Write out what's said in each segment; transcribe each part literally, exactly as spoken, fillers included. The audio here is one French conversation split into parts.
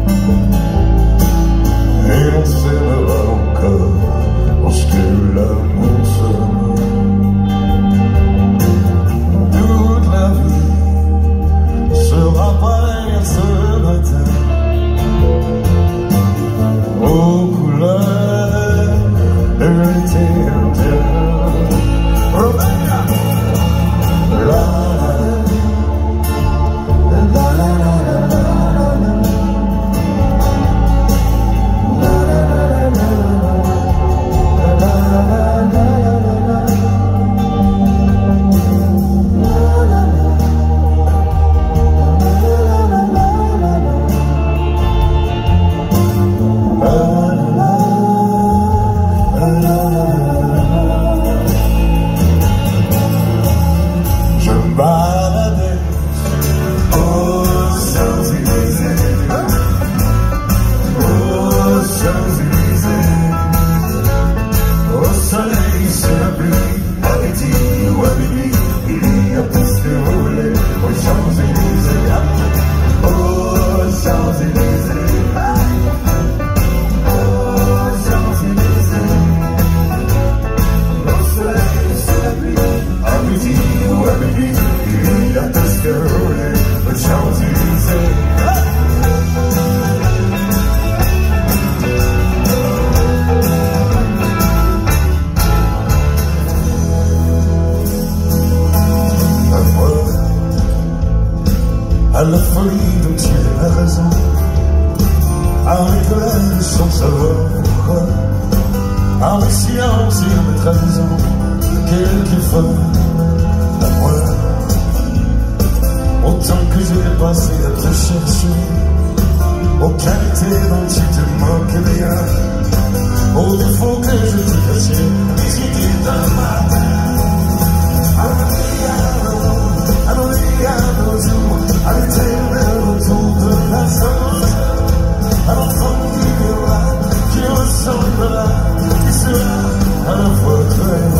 Et on s'aimera encore lorsque l'amour sera. Toute la vie sera pareille à ce matin, aux couleurs de l'été indien. Rebecca, la à la folie dont il a raison, à l'éclat sans savoir pourquoi, à mes silences et à mes trahisons, quelquefois à moi. Autant que j'ai passé à te chercher, aux qualités dont tu te moques bien, aux défauts que je t'ai cachés, les idées d'un matin. I don't think I know you. I can tell never told the last time. I don't fucking feel like you're something that I used to have. I don't fuck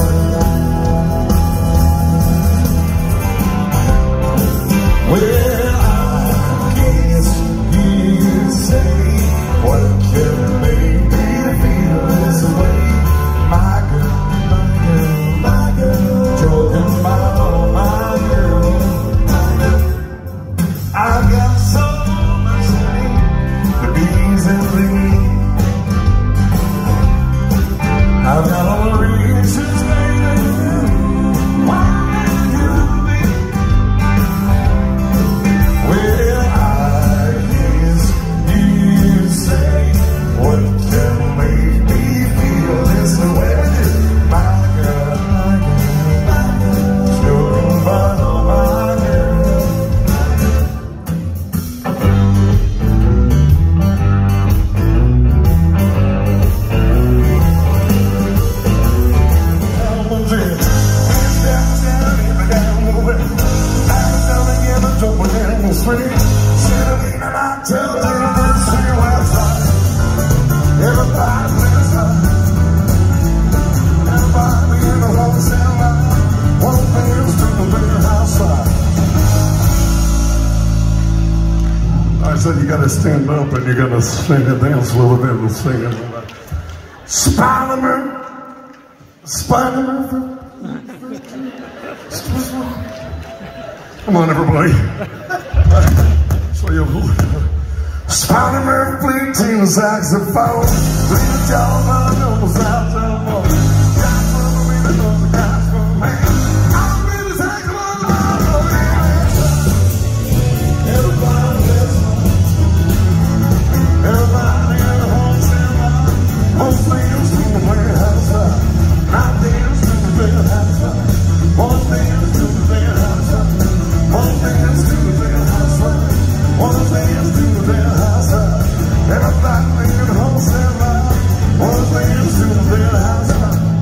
well, I guess you say what can make me feel this way. My girl, my girl, my girl, talking about my girl. I've got so much money, the bees and the I've got all the reasons, baby, why you be. Well, I guess you say what can make me feel this way. My girl, my girl, my girl, talking about my girl. I said you gotta stand up and you gotta sing and dance a little bit and sing it. Spider-Man, Spider-Man. Come on, everybody. So you Spider-Man playing team saxophone. Play the job on the saxophone. Got for me to know the guys for me. I'm really saxophone. Everybody listen. Everybody in the home stand. Most things to the way outside. Not things to the way outside. One things to the way outside. One things to the way outside. One things to the way outside. Everybody in the home stand. One things to the way outside.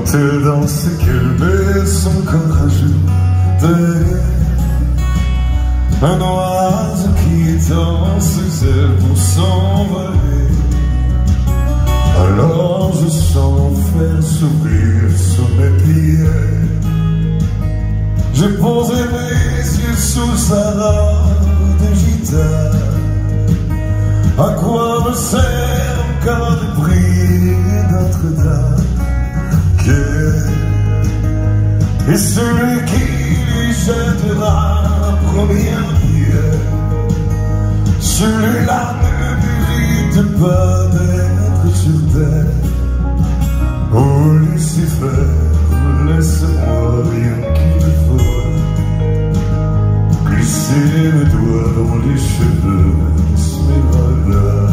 elle danse et qu'elle met son corps à genoux. Un oiseau qui étend ses ailes pour s'envoler. Alors je sens faire sourire sur mes pieds. J'ai posé mes yeux sous sa robe de gitane. À quoi me sert encore de prier Notre-Dame? Et celui qui lui jettera la première pierre, celui-là ne mérite pas d'être sur terre. Oh Lucifer, laisse-moi rien qu'il faut glisser mes doigts dans les cheveux d'Esmeralda.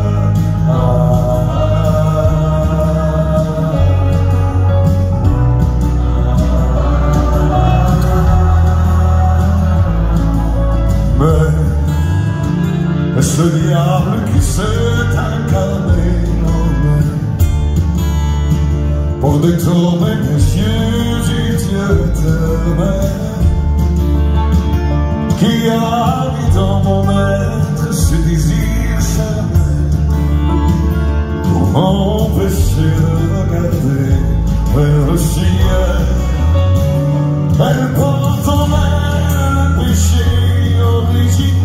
Ce diable qui s'est incarné en moi pour détourner mes yeux du Dieu éternel, qui a mis dans mon être ce désir charnel pour m'empêcher de regarder vers le ciel. Elle porte en elle le péché originel.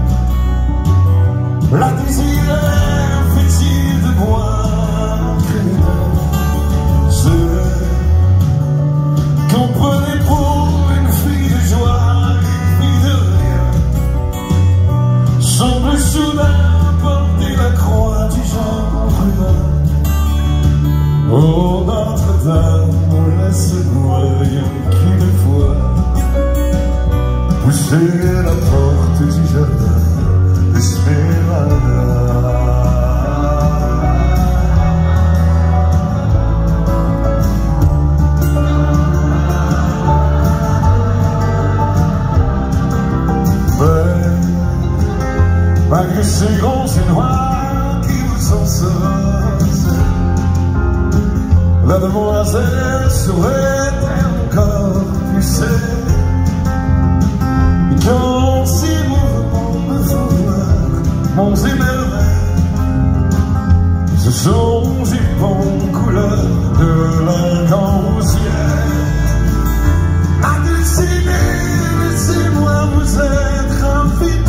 La désirée fait-il de boire criminel? Je comprenais pour une fille de joie, une fille de rien, semble soudain porter la croix du genre humain. Oh Notre-Dame, laisse-moi rien qu'une fois pousser la porte du jardin d'Esmeralda. Malgré ces grands et noirs qui vous ensorcellent, la demoiselle serait encore plus seule. Dans ces mouvements me font voir monts et merveilles, ce sont des bons couleurs de l'arc-en-ciel. Ma destinée, laissez-moi vous être infidèle.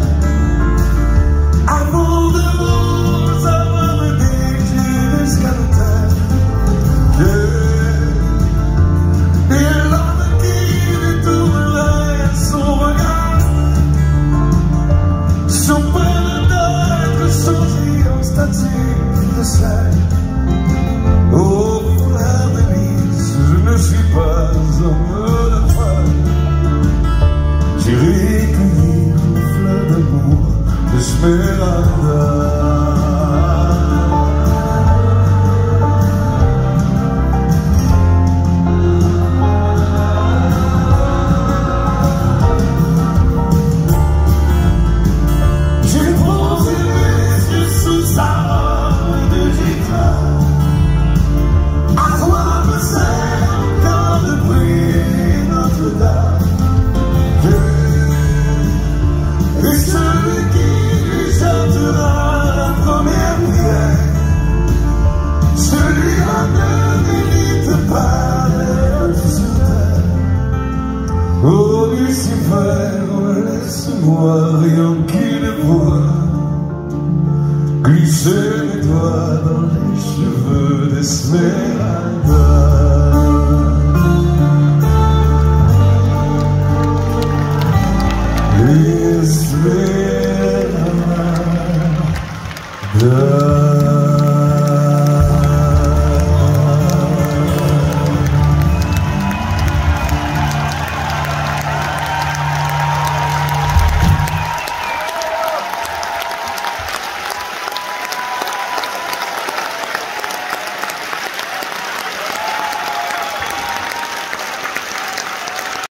Avant de vous avoir mené jusqu'à l'autel, et l'homme qui détournerait son regard, son père d'être changé en statue de sel. Oh frère d'Élise, je ne suis pas homme de foi, j'irai cueillir une fleur d'amour d'Esmeralda. J'ai posé mes yeux sous sa robe de gitane. À quoi me sert encore de prier Notre-Dame? Et celui qui la première pierre, celui-là ne mérite pas d'être sur terre. Oh Lucifer, laisse-moi rien qu'une fois glisser mes doigts dans les cheveux d'Esmeralda. Esmeralda.